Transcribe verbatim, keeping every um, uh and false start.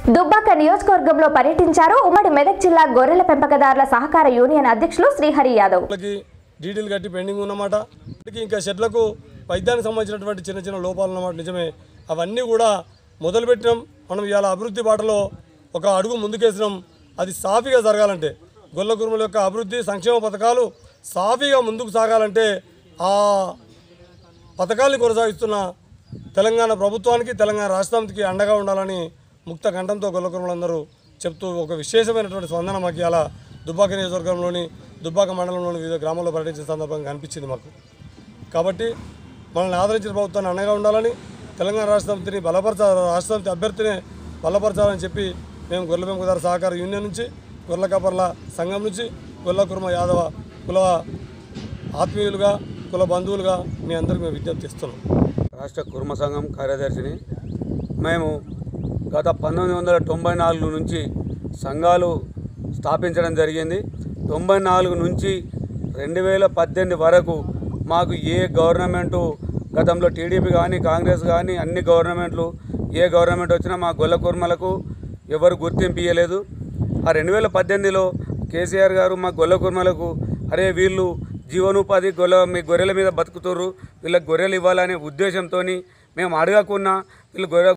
దుబ్బాక నియోజకవర్గంలో పర్యటించారు ఉమ్మడి మెదక్ జిల్లా గొర్రెల పెంపకదారుల సహకార యూనియన్ అధ్యక్షులు శ్రీహరి యాదవ్. డీటెయిల్ కట్టి పెండింగ్ ఉన్నమాట. ఇంకా షెడ్లకు వైద్యానికి సంబంధించినటువంటి చిన్న చిన్న లోపాలు ఉన్నమాట నిజమే. అవన్నీ కూడా మొదలుపెట్టినాం. మనం ఇవాళ అభివృద్ధి బాటలో ఒక అడుగు ముందుకేసినాం. అది సాఫీగా జరగాలంటే గొల్ల కుర్మల యొక్క అభివృద్ధి సంక్షేమ పథకాలు సాఫీగా ముందుకు సాగాలంటే ఆ పథకాన్ని కొనసాగిస్తున్న తెలంగాణ ప్రభుత్వానికి తెలంగాణ రాష్ట్రానికి అండగా ఉండాలని ముక్త కంఠంతో గొల్ల కుర్మలందరూ చెప్తూ ఒక విశేషమైనటువంటి స్పందన మాకు ఇలా దుబ్బాక నియోజకవర్గంలోని దుబ్బాక మండలంలోని వివిధ గ్రామాల్లో పర్యటించిన సందర్భంగా కనిపించింది మాకు. కాబట్టి మనల్ని ఆదరించిన ప్రభుత్వాన్ని అండగా ఉండాలని తెలంగాణ రాష్ట్రాన్ని బలపరచ రాష్ట్రానికి అభ్యర్థిని బలపరచాలని చెప్పి మేము గొర్రెల పెంపకదారు సహకార యూనియన్ నుంచి గొర్రెల కాపర్ల సంఘం నుంచి గొల్ల కుర్మ యాదవ కుల ఆత్మీయులుగా కుల బంధువులుగా మీ అందరికీ మేము విజ్ఞప్తి ఇస్తున్నాం. రాష్ట్ర కుర్మ సంఘం కార్యదర్శిని. మేము గత పంతొమ్మిది వందల తొంభై నాలుగు నుంచి సంఘాలు స్థాపించడం జరిగింది. తొంభై నాలుగు నుంచి రెండు వేల పద్దెనిమిది వరకు మాకు ఏ గవర్నమెంటు గతంలో టీడీపీ కానీ కాంగ్రెస్ కానీ అన్ని గవర్నమెంట్లు ఏ గవర్నమెంట్ వచ్చినా మా గొల్ల కుర్మలకు ఎవరు గుర్తింపు ఇవ్వలేదు. ఆ రెండు వేల పద్దెనిమిదిలో కేసీఆర్ గారు మా గొల్ల కుర్మలకు అరే వీళ్ళు జీవనోపాధి గొల్ల మీ గొర్రెల మీద బతుకుతుర్రు, వీళ్ళకి గొర్రెలు ఇవ్వాలనే ఉద్దేశంతో మేము అడగకున్నా వీళ్ళు గొర్రె